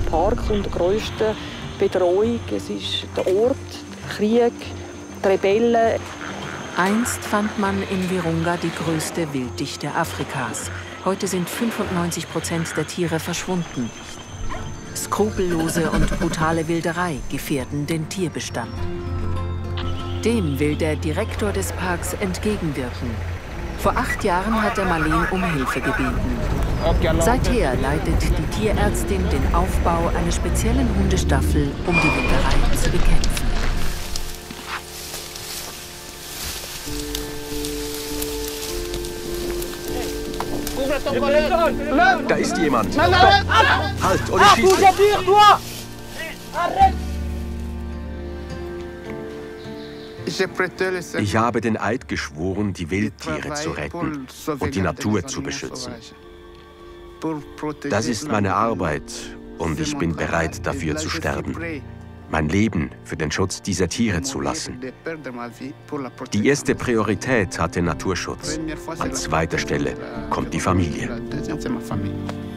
Park unter grösster Bedrohung. Es ist der Ort, der Krieg, die Rebellen. Einst fand man in Virunga die größte Wilddichte Afrikas. Heute sind 95% der Tiere verschwunden. Skrupellose und brutale Wilderei gefährden den Tierbestand. Dem will der Direktor des Parks entgegenwirken. Vor 8 Jahren hat er Marleen um Hilfe gebeten. Seither leitet die Tierärztin den Aufbau einer speziellen Hundestaffel, um die Wilderei zu bekämpfen. Da ist jemand. Halt, oder schieß! Ich habe den Eid geschworen, die Wildtiere zu retten und die Natur zu beschützen. Das ist meine Arbeit und ich bin bereit, dafür zu sterben. Mein Leben für den Schutz dieser Tiere zu lassen. Die erste Priorität hat den Naturschutz. An zweiter Stelle kommt die Familie.